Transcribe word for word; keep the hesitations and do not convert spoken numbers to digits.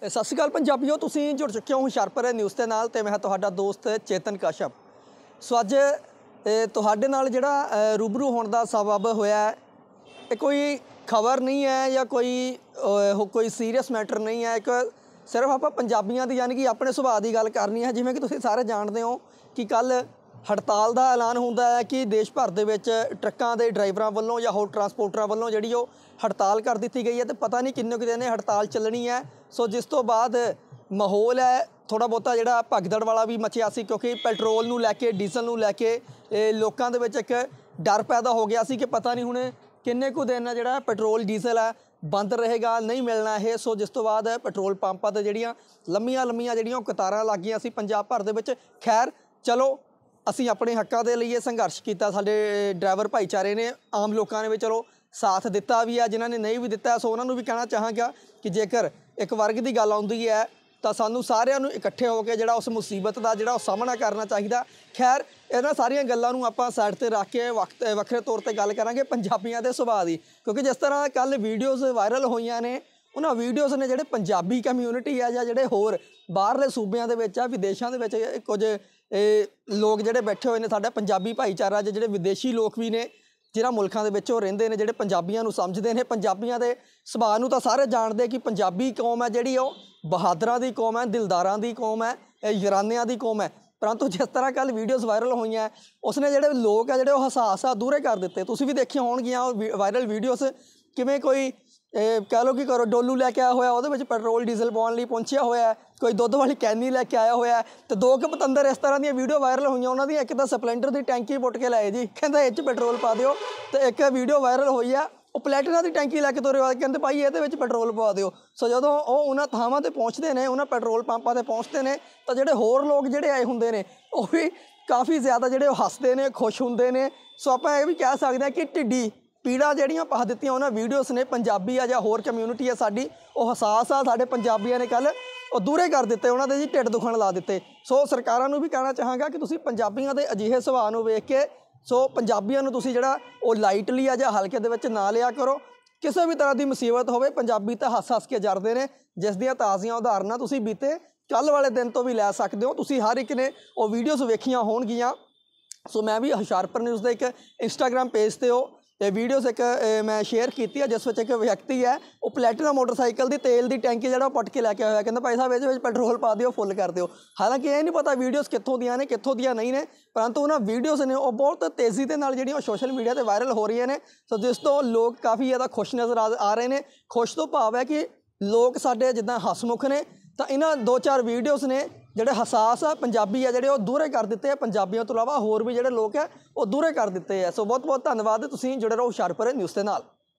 सत श्री अकाल पंजाबियों, तुसीं जुड़ चुके हो हुशियारपुर न्यूज़ के नाल ते मैं तुहाडा दोस्त चेतन कश्यप। सो अज तुहाडे नाल जिहड़ा रूबरू होने का सबब होया है, ये कोई खबर नहीं है या कोई कोई सीरीयस मैटर नहीं है। एक सिर्फ आप पंजाबियों की यानी कि अपने सुभाਅ की गल करनी है। जिवें कि तुसीं सारे जानते हो कि कल हड़ताल का ऐलान होंदा है कि देश भर दे विच ट्रकों के ड्राइवरों वालों या होर ट्रांसपोर्टरां वालों जिहड़ी वो हड़ताल कर दी गई है, तो पता नहीं किन्ने कि दिन हड़ताल चलनी है। सो जिस तो बाद माहौल है थोड़ा बहुता जिहड़ा भगदड़ वाला भी मचिया सी, क्योंकि पेट्रोल नूं लैके डीजल नूं लैके लोकां दे विच एक डर पैदा हो गया सी कि पता नहीं हुण किन्ने कुछ दिन है जिहड़ा पेट्रोल डीजल है बंद रहेगा, नहीं मिलना है। सो जिस तो बाद पेट्रोल पंपां ते जिहड़ियां लंमियां लंमियां जिहड़ियां कतारां लग गईयां सी पंजाब भर दे विच। खैर चलो असीं अपने हक्कां दे लई संघर्ष किया, साडे ड्राइवर भाईचारे ने, आम लोगों ने भी चलो साथ दिता भी है, जिन्होंने नहीं भी दिता। सो उन्होंने भी कहना चाहांगा कि जेकर एक वर्ग की गल आउंदी है तो सानू सारिਆਂ ਨੂੰ इकट्ठे होकर जिहड़ा उस मुसीबत का जिहड़ा सामना करना चाहिए। खैर इन्हां सारियां गल्लां नूं आपां साइड ते रख के वक्त वखरे तौर पर गल करांगे पंजाबियों के सुभाਅ की, क्योंकि जिस तरह कल वीडियोज़ वायरल होईयां ने, उन्हां वीडियोज़ ने जिहड़े पंजाबी कम्यूनिटी है या जिहड़े होर बाहरले सूबियां दे विच आ विदेशां दे विच कुछ लोग जिहड़े बैठे हुए ने, साडा पंजाबी भाईचारा जिहड़े विदेशी लोग भी ने जिन्हां मुल्कां दे विच रहिंदे ने, जिहड़े पंजाबियां नूं समझदे ने, पंजाबियां दे सुभाਅ नूं तां सारे जाणदे कि पंजाबी कौम है जिहड़ी ओह बहादरां दी कौम है, दिलदारां दी कौम है, यूरानियां दी कौम है। परंतु जिस तरह कल वीडियोज़ वायरल हुई हैं उसने जिहड़े लोग है जिहड़े ओह हसास दूरे कर दिते। तुसीं भी देखिया होणगियां वायरल वीडियोज़ किवें कोई कह लो कि करो डोलू लैके आया होया, उहदे विच पेट्रोल डीजल पाउण लई पहुंचिया होया है, कोई दुੱਧ वाली कैनी लैके आया होया है। तो दो कुछ पतंदर इस तरह दी वीडियो वायरल हुई, उन्होंने एक तो स्पलेंडर की टैंकी पुट के लाए जी, कहते इस पेट्रोल पा दिओ। तो एक वीडियो वायरल हुई है वो प्लैटिना की टैंकी लैके तुरे आए, कहते भाई ये पेट्रोल पा दिओ। सो जो उन्होंने थावां ते पहुँचते हैं, उन्होंने पेट्रोल पंपां ते पहुँचते हैं, तो जोड़े होर लोग जोड़े आए होंगे ने वह भी काफ़ी ज़्यादा जोड़े हसते हैं, खुश होंगे ने। सो आप ये भी कह सकते हैं कि ढिड्डी पीड़ा जड़ियाँ पा दित्तियां उन्होंने वीडियोज़ ने। पंजाबी आ या होर कम्यूनिटी है साडी, वो हसास आ, साडे पंजाबियों ने कल वो दूरे कर दिते, उन्होंने जी ढिड दुखण ला दिते। सो सरकारां नूं भी कहना चाहांगा कि तुसीं पंजाबियों के अजिहे सुभाਅ नूं वेख के सो पंजाबियों नूं तुसीं जिहड़ा वो लाइटली आ या हल्के दे विच ना लिया करो। किसी भी तरह की मुसीबत होवे पंजाबी तो हस हस के जरदे ने, जिस दियां ताज़ियां उदाहरणां तुसीं बीते कल वाले दिन तो भी लै सकदे हो। तुसीं हर एक ने वो वीडियोज़ वेखियां होणगियां। सो मैं भी हुशियारपुर न्यूज़ के एक इंस्टाग्राम पेज ते हो ये वीडियोज़ एक मैं शेयर की है, जिस एक व्यक्ति है वो प्लैटिना मोटरसाइकिल की तेल की टैंकी जो पुट के लैके आया, कहता भाई साहब ये पेट्रोल पा दिओ, फुल कर दिओ। हालांकि ये नहीं पता वीडियोज़ कितों दियां ने कितों दियां नहीं ने, परंतु उन्होंने वीडियोज़ ने वो बहुत तेज़ी के नाल जिहड़ियां सोशल मीडिया पर वायरल हो रही हैं। सो जिस तो लोग काफ़ी ज़्यादा खुश नज़र आ, आ रहे हैं। खुश तो भाव है कि लोग साडे जिद्दां हसमुख ने, तो इन्हां दो चार वीडियोज़ ने जिहड़े हसास आ पंजाबी है जिहड़े दूरे कर दिते हैं। पंजाबियों तो इलावा होर भी जिहड़े लोग है वो दूरे कर दिते हैं। सो बहुत बहुत धन्यवाद, तुसीं जुड़े रहो हुशियारपुर न्यूज़ के नाल।